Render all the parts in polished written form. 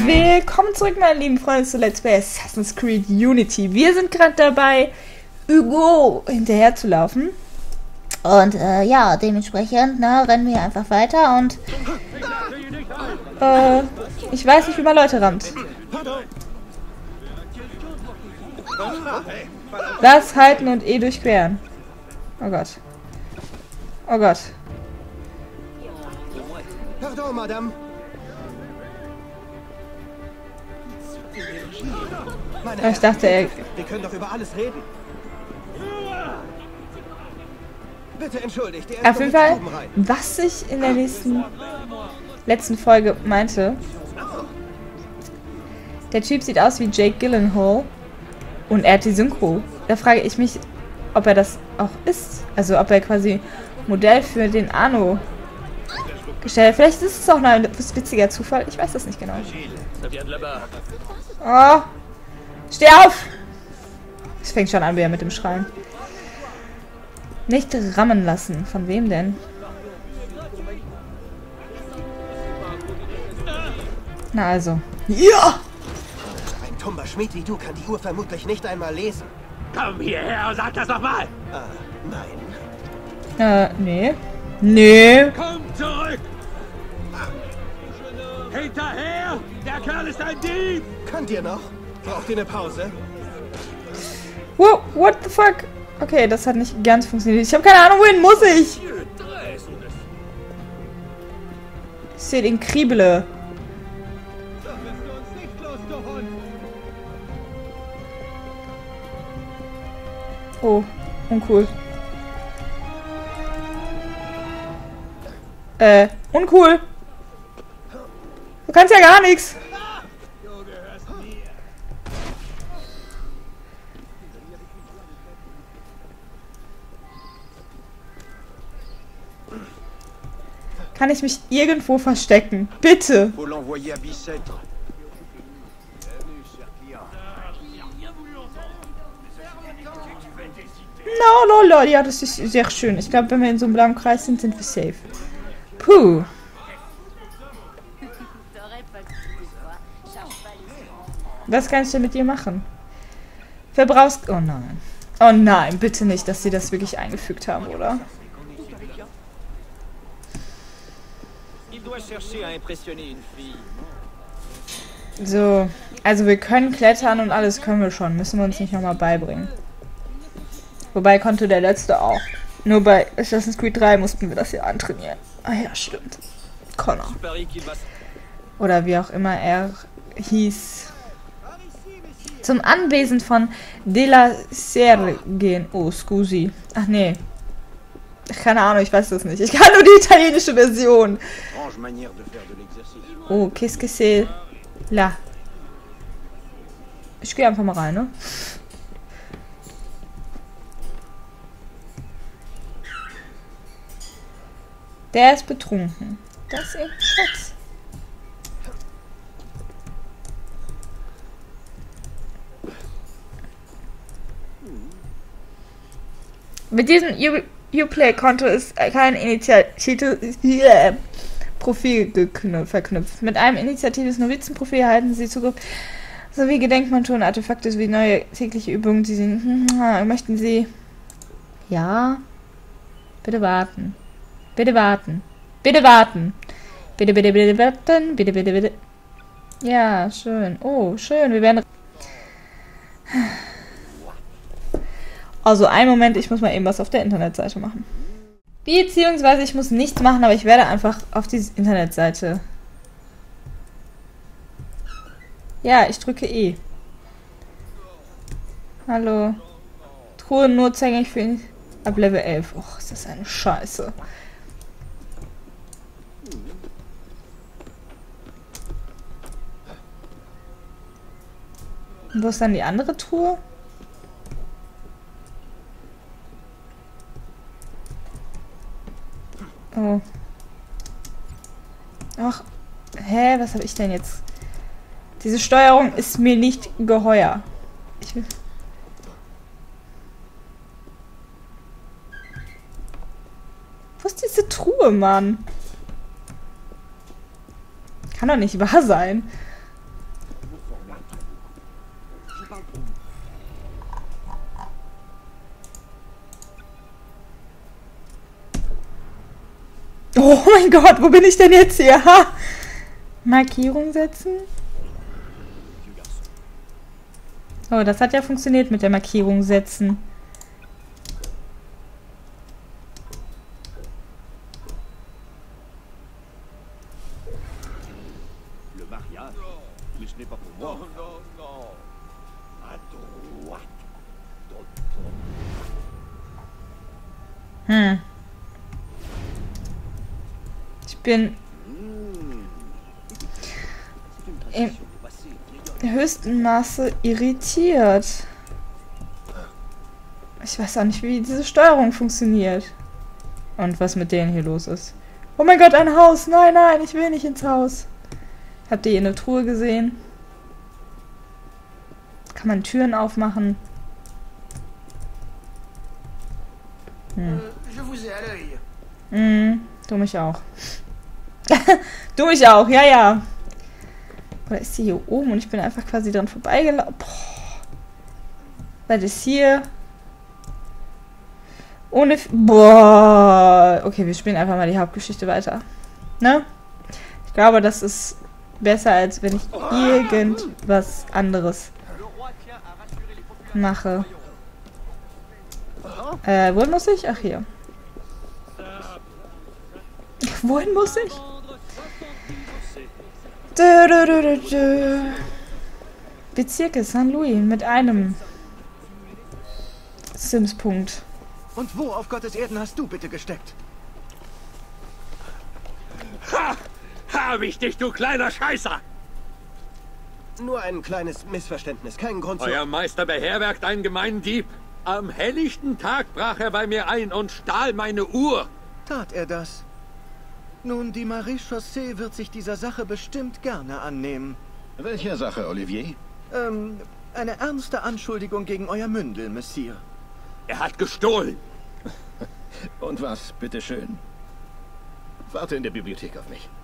Willkommen zurück, meine lieben Freunde, zu Let's Play Assassin's Creed Unity. Wir sind gerade dabei, Hugo hinterher zu laufen. Und ja, dementsprechend rennen wir einfach weiter und ich weiß nicht, wie man Leute rammt. Das halten und E durchqueren. Oh Gott. Oh Gott. Pardon, Madame. Ich dachte, wir können doch über alles reden. Bitte entschuldigt. Auf jeden Fall, was ich in der letzten Folge meinte, der Typ sieht aus wie Jake Gyllenhaal und er hat die Synchro. Da frage ich mich, ob er das auch ist. Also ob er quasi Modell für den Arno gestellt hat. Vielleicht ist es auch ein witziger Zufall. Ich weiß das nicht genau. Oh. Steh auf! Es fängt schon an wieder mit dem Schreien. Nicht rammen lassen. Von wem denn? Na also. Ja! Ein tumber Schmied wie du kann die Uhr vermutlich nicht einmal lesen. Komm hierher und sag das nochmal! Nein. Nee. Nee. Komm zurück! Hinterher! Der Kerl ist ein Dieb! Könnt ihr noch? Braucht ihr eine Pause? Wow, what the fuck? Okay, das hat nicht ganz funktioniert. Ich habe keine Ahnung, wohin muss ich? C'est incroyable. Oh, uncool. Uncool. Du kannst ja gar nichts. Kann ich mich irgendwo verstecken? Bitte. No, lol, ja, das ist sehr schön. Ich glaube, wenn wir in so einem blauen Kreis sind, sind wir safe. Puh. Was kann ich denn mit dir machen? Verbrauchst... Oh nein. Oh nein, bitte nicht, dass sie das wirklich eingefügt haben, oder? So, also wir können klettern und alles können wir schon. Müssen wir uns nicht nochmal beibringen. Wobei konnte der letzte auch. Nur bei Assassin's Creed 3 mussten wir das ja antrainieren. Ah ja, stimmt. Connor. Oder wie auch immer er hieß. Zum Anwesen von De La Serre gehen. Oh, scusi. Ach nee. Keine Ahnung, ich weiß das nicht. Ich kann nur die italienische Version. Oh, qu'est-ce que c'est là? Ich gehe einfach mal rein, ne? Der ist betrunken. Das ist eben Schatz. Mit diesem Uplay-Konto ist kein Profil verknüpft. Mit einem initiatives Novizenprofil erhalten Sie Zugriff sowie Gedenkmonturen, Artefakte sowie neue tägliche Übungen. Die Sie möchten Sie... Ja? Bitte warten. Bitte warten. Bitte warten. Bitte, bitte, bitte warten. Bitte, bitte, bitte. Ja, schön. Oh, schön. Wir werden... Also, einen Moment, ich muss mal eben was auf der Internetseite machen. Beziehungsweise, ich muss nichts machen, aber ich werde einfach auf diese Internetseite... Ja, ich drücke E. Hallo. Truhe nur zugänglich für ihn ab Level 11. Och, ist das eine Scheiße. Und wo ist dann die andere Truhe? Oh. Ach, hä, was habe ich denn jetzt? Diese Steuerung ist mir nicht geheuer. Wo ist diese Truhe, Mann? Kann doch nicht wahr sein. mein Gott, wo bin ich denn jetzt hier? Ha! Markierung setzen. Oh, das hat ja funktioniert mit der Markierung setzen. Le mariage, mais ce n'est pas pour moi. Non, non. À droite. Ich bin im höchsten Maße irritiert. Ich weiß auch nicht, wie diese Steuerung funktioniert. Und was mit denen hier los ist. Oh mein Gott, ein Haus! Nein, nein, ich will nicht ins Haus. Habt ihr hier eine Truhe gesehen? Kann man Türen aufmachen? Du mich auch. Du mich auch, ja, ja. Oder ist sie hier oben und ich bin einfach quasi dran vorbeigelaufen? Was ist hier? Ohne... Boah. Okay, wir spielen einfach mal die Hauptgeschichte weiter. Ne? Ich glaube, das ist besser, als wenn ich irgendwas anderes mache. Wohin muss ich? Ach, hier. Wohin muss ich? Bezirke St. Louis mit einem Sims-Punkt. Und wo auf Gottes Erden hast du bitte gesteckt? Ha! Hab ich dich, du kleiner Scheißer! Nur ein kleines Missverständnis, kein Grund zu... Euer Meister beherbergt einen gemeinen Dieb. Am helllichten Tag brach er bei mir ein und stahl meine Uhr. Tat er das? Nun, die Marie-Chaussee wird sich dieser Sache bestimmt gerne annehmen. Welcher Sache, Olivier? Eine ernste Anschuldigung gegen euer Mündel, Monsieur. Er hat gestohlen. Und was, bitteschön? Warte in der Bibliothek auf mich.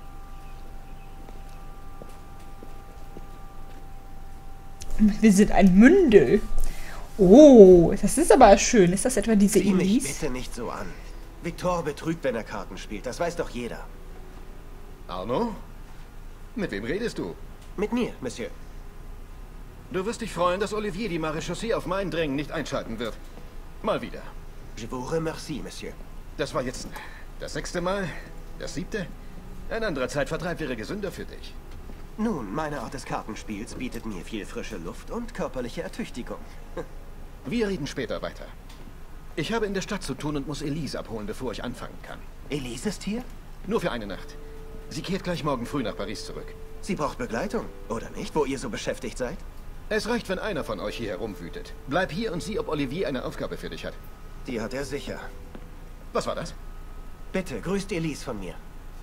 Wir sind ein Mündel. Oh, das ist aber schön. Ist das etwa diese Sieh mich Elise? bitte nicht so an. Victor betrügt, wenn er Karten spielt. Das weiß doch jeder. Arno? Mit wem redest du? Mit mir, Monsieur. Du wirst dich freuen, dass Olivier die Marie-Chaussee auf mein Drängen nicht einschalten wird. Mal wieder. Je vous remercie, Monsieur. Das war jetzt das 6. Mal, das 7. Ein anderer Zeitvertreib wäre gesünder für dich. Nun, meine Art des Kartenspiels bietet mir viel frische Luft und körperliche Ertüchtigung. Wir reden später weiter. Ich habe in der Stadt zu tun und muss Elise abholen, bevor ich anfangen kann. Elise ist hier? Nur für eine Nacht. Sie kehrt gleich morgen früh nach Paris zurück. Sie braucht Begleitung, oder nicht, wo ihr so beschäftigt seid? Es reicht, wenn einer von euch hier herumwütet. Bleib hier und sieh, ob Olivier eine Aufgabe für dich hat. Die hat er sicher. Was war das? Bitte, grüßt Elise von mir.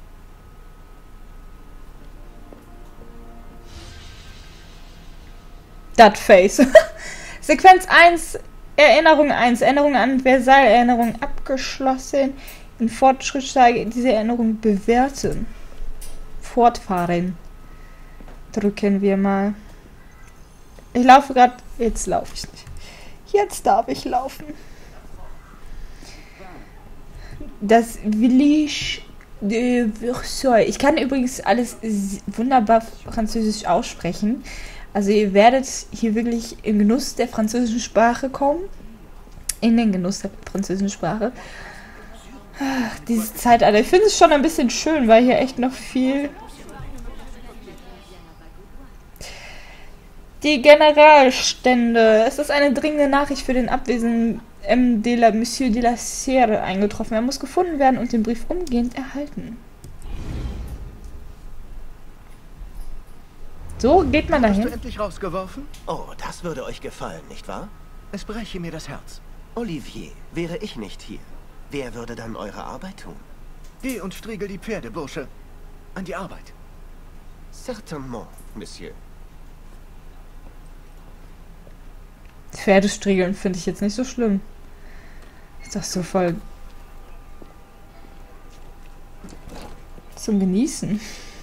Das Face. Sequenz 1, Erinnerung 1. Erinnerung an Versailles. Erinnerung abgeschlossen. In Fortschrittssteige diese Erinnerung bewerten. Fortfahren. Drücken wir mal. Ich laufe gerade. Jetzt laufe ich nicht. Jetzt darf ich laufen. Das Village de Versailles. Ich kann übrigens alles wunderbar französisch aussprechen. Also ihr werdet hier wirklich im Genuss der französischen Sprache kommen. In den Genuss der französischen Sprache. Ach, dieses Zeitalter. Ich finde es schon ein bisschen schön, weil hier echt noch viel... Die Generalstände. Es ist eine dringende Nachricht für den abwesenden Monsieur de la Serre eingetroffen. Er muss gefunden werden und den Brief umgehend erhalten. So geht man Hast du dahin. endlich rausgeworfen? Oh, das würde euch gefallen, nicht wahr? Es breche mir das Herz. Olivier, wäre ich nicht hier, wer würde dann eure Arbeit tun? Geh und striegel die Pferde, Bursche. An die Arbeit. Certainement, Monsieur. Pferdestriegeln finde ich jetzt nicht so schlimm. Ist doch so voll zum Genießen.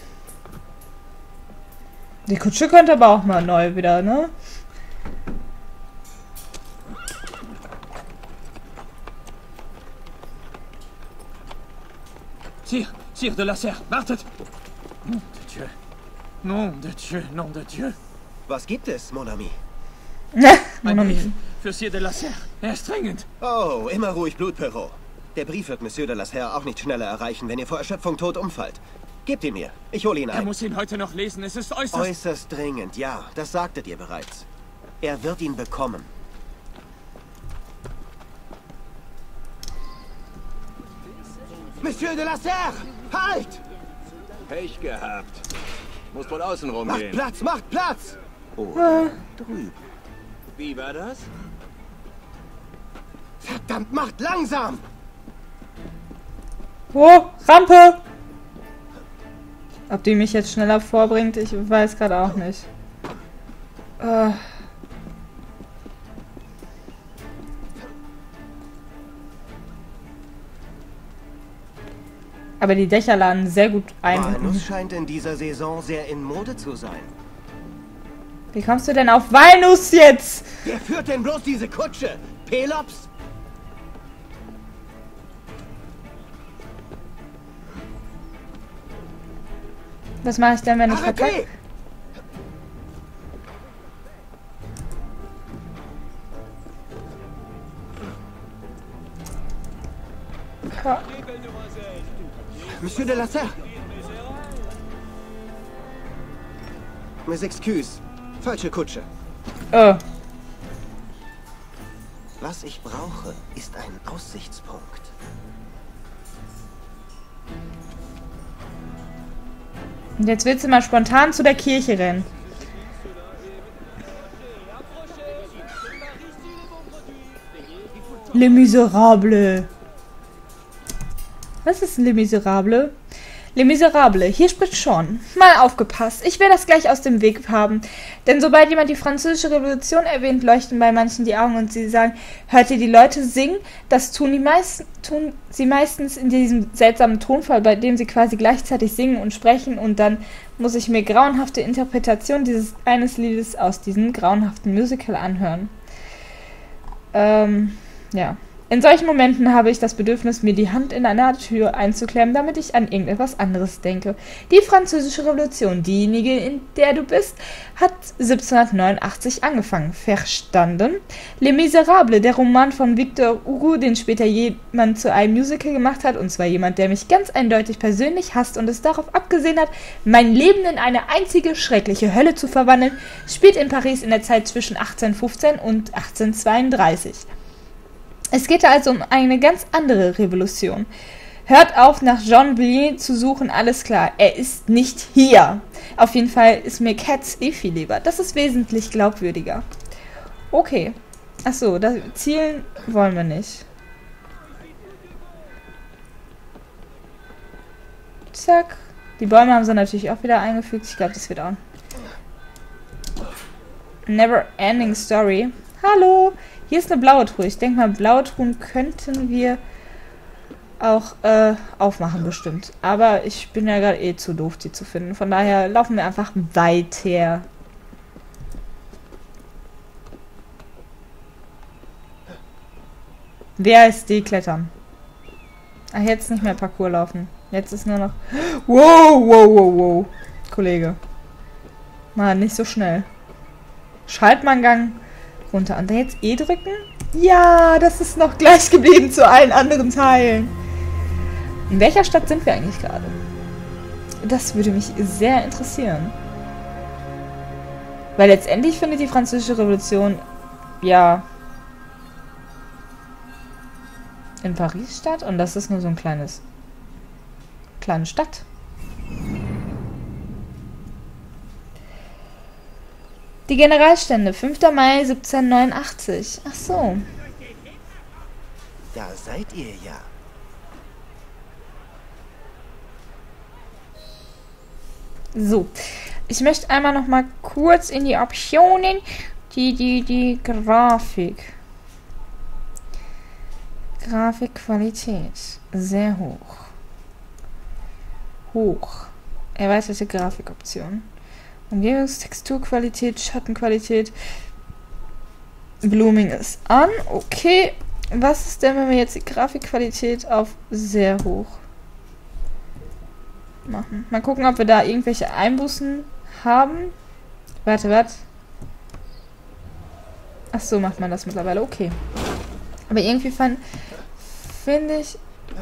Die Kutsche könnte aber auch mal neu wieder, ne? Sire de la Serre, wartet! Nom de Dieu. Nom de Dieu, nom de Dieu. Was gibt es, Mon ami? Ein Brief für Sire de la Serre. Er ist dringend. Oh, immer ruhig, Blutperot. Der Brief wird Monsieur de la Serre auch nicht schneller erreichen, wenn ihr vor Erschöpfung tot umfallt. Gebt ihn mir. Ich hole ihn Er ein. muss ihn heute noch lesen. Es ist äußerst... Äußerst dringend, ja. Das sagtet ihr bereits. Er wird ihn bekommen. Monsieur de la Serre! Halt! Pech gehabt. Muss wohl außen Macht rumgehen. Platz, macht Platz! Oder drüben. Wie war das? Verdammt, macht langsam! Oh, Rampe! Ob die mich jetzt schneller vorbringt, ich weiß gerade auch nicht. Aber die Dächer laden sehr gut ein. Walnuss scheint in dieser Saison sehr in Mode zu sein. Wie kommst du denn auf Walnuss jetzt? Wer führt denn bloß diese Kutsche? Pelops? Was mache ich denn, wenn ich verkacke? Monsieur de la Serre! Mes excuses. Falsche Kutsche. Oh. Was ich brauche, ist ein Aussichtspunkt. Und jetzt willst du mal spontan zu der Kirche rennen. Les Miserables. Was ist Les Miserables? Les Miserables. Hier spricht Sean. Mal aufgepasst. Ich will das gleich aus dem Weg haben. Denn sobald jemand die französische Revolution erwähnt, leuchten bei manchen die Augen und sie sagen, hört ihr die Leute singen? Das tun sie meistens in diesem seltsamen Tonfall, bei dem sie quasi gleichzeitig singen und sprechen, und dann muss ich mir grauenhafte Interpretation eines Liedes aus diesem grauenhaften Musical anhören. Ja. In solchen Momenten habe ich das Bedürfnis, mir die Hand in einer Tür einzuklemmen, damit ich an irgendetwas anderes denke. Die französische Revolution, diejenige, in der du bist, hat 1789 angefangen. Verstanden? Les Miserables, der Roman von Victor Hugo, den später jemand zu einem Musical gemacht hat, und zwar jemand, der mich ganz eindeutig persönlich hasst und es darauf abgesehen hat, mein Leben in eine einzige schreckliche Hölle zu verwandeln, spielt in Paris in der Zeit zwischen 1815 und 1832. Es geht also um eine ganz andere Revolution. Hört auf, nach Jean Villiers zu suchen, alles klar. Er ist nicht hier. Auf jeden Fall ist mir Cats viel lieber. Das ist wesentlich glaubwürdiger. Okay. Achso, das Zielen wollen wir nicht. Zack. Die Bäume haben sie natürlich auch wieder eingefügt. Ich glaube, das wird auch. Never ending story. Hallo. Hier ist eine blaue Truhe. Ich denke mal, blaue Truhen könnten wir auch aufmachen bestimmt. Aber ich bin ja gerade eh zu doof, die zu finden. Von daher laufen wir einfach weiter. Wer ist die klettern? Ach, jetzt nicht mehr Parcours laufen. Jetzt ist nur noch... Wow, wow, wow, wow. Kollege. Mal nicht so schnell. Schalt mal einen Gang runter. Und dann jetzt E drücken? Ja, das ist noch gleich geblieben zu allen anderen Teilen. In welcher Stadt sind wir eigentlich gerade? Das würde mich sehr interessieren. Weil letztendlich findet die Französische Revolution, ja, in Paris statt. Und das ist nur so ein kleine Stadt. Die Generalstände, 5. Mai 1789. Ach so. Da seid ihr ja. So. Ich möchte einmal noch mal kurz in die Optionen. Die Grafik. Grafikqualität. Sehr hoch. Hoch. Erweiterte Grafikoption. Umgebungstexturqualität, Schattenqualität. Blooming ist an. Okay. Was ist denn, wenn wir jetzt die Grafikqualität auf sehr hoch machen. Mal gucken, ob wir da irgendwelche Einbußen haben. Warte. Ach so, macht man das mittlerweile. Okay. Aber irgendwie finde ich,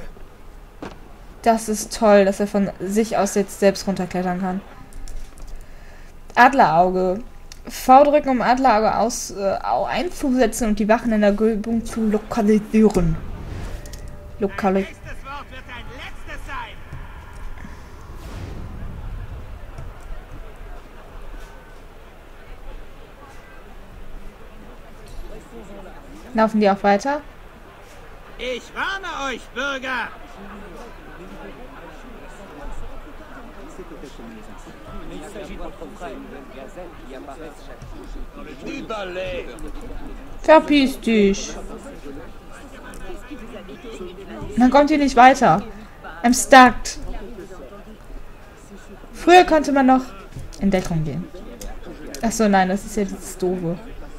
das ist toll, dass er von sich aus jetzt selbst runterklettern kann. Adlerauge. V drücken, um Adlerauge einzusetzen und die Wachen in der Umgebung zu lokalisieren. Laufen die auch weiter? Ich warne euch, Bürger! Verpiss dich! Dann kommt ihr nicht weiter. I'm stuck. Früher konnte man noch in Deckung gehen. Achso, nein, das ist ja dieses Doofe.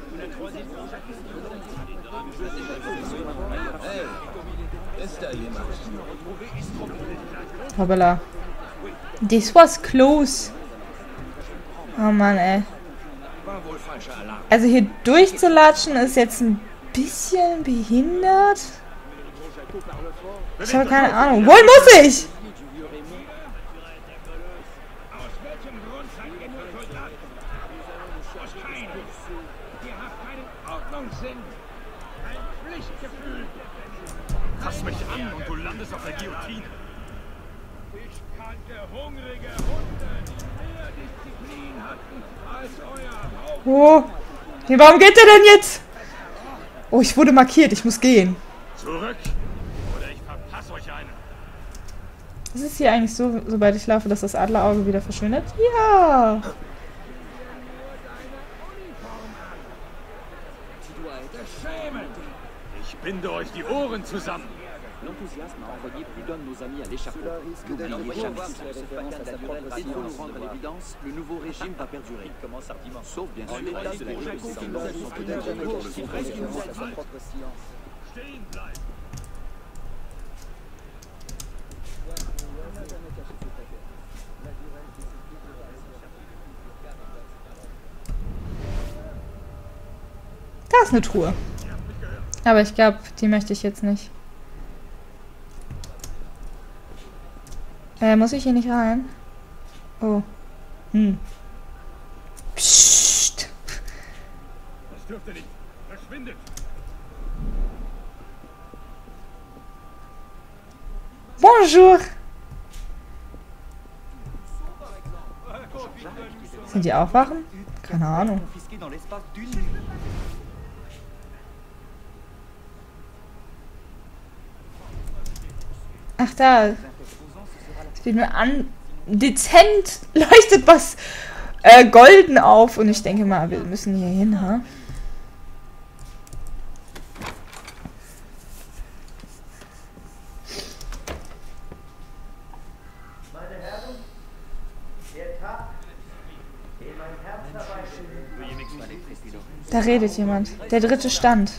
Hoppala. This was close. Oh Mann, ey. Also hier durchzulatschen ist jetzt ein bisschen behindert. Ich habe keine Ahnung. Wohin muss ich? Fass mich an und du landest auf der Guillotine. Ich kannte hungrige Hunde, die mehr Disziplin hatten als euer Haupt. Oh. Hey, warum geht der denn jetzt? Oh, ich wurde markiert. Ich muss gehen. Zurück, oder ich verpasse euch eine. Ist es hier eigentlich so, sobald ich laufe, dass das Adlerauge wieder verschwindet? Ja. Ich binde euch die Ohren zusammen. L'enthousiasme a envoyé plus d'un de nos amis à l'échafaud. N'oubliez jamais ça. Il faut nous rendre à l'évidence, le nouveau régime va perdurer. Il commence hardiment. Sauf bien sûr les traces de la Stehen bleiben. Da ist eine Truhe. Aber ich glaube, die möchte ich jetzt nicht. Muss ich hier nicht rein? Oh. Psst. Das dürfte nicht. Verschwindet. Bonjour. Sind die auch Wachen? Keine Ahnung. Ach da. Es wird mir an. Dezent leuchtet was golden auf. Und ich denke mal, wir müssen hier hin, ha? Meine Herren, der Tag, den mein Herz herbeiführt. Da redet jemand. Der dritte Stand.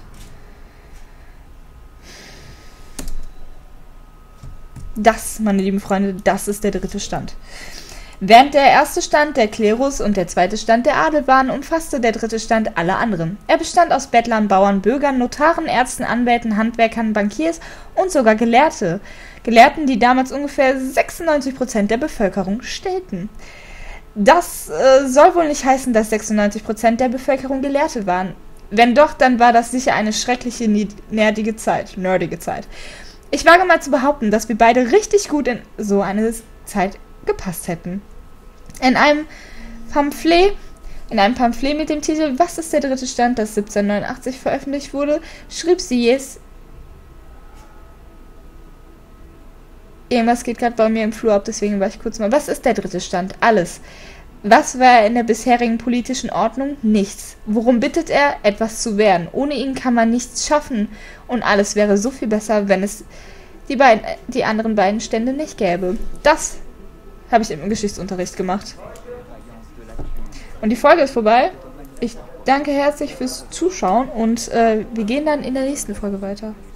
Das, meine lieben Freunde, das ist der dritte Stand. Während der erste Stand der Klerus und der zweite Stand der Adel waren, umfasste der dritte Stand alle anderen. Er bestand aus Bettlern, Bauern, Bürgern, Notaren, Ärzten, Anwälten, Handwerkern, Bankiers und sogar Gelehrten, die damals ungefähr 96% der Bevölkerung stellten. Das soll wohl nicht heißen, dass 96% der Bevölkerung Gelehrte waren. Wenn doch, dann war das sicher eine schreckliche, nerdige Zeit. Ich wage mal zu behaupten, dass wir beide richtig gut in so eine Zeit gepasst hätten. In einem Pamphlet mit dem Titel Was ist der dritte Stand, das 1789 veröffentlicht wurde, schrieb sie irgendwas geht gerade bei mir im Flur ab, deswegen war ich kurz mal. Was ist der dritte Stand? Alles. Was war in der bisherigen politischen Ordnung? Nichts. Worum bittet er? Etwas zu werden. Ohne ihn kann man nichts schaffen. Und alles wäre so viel besser, wenn es die anderen beiden Stände nicht gäbe. Das habe ich im Geschichtsunterricht gemacht. Und die Folge ist vorbei. Ich danke herzlich fürs Zuschauen und wir gehen dann in der nächsten Folge weiter.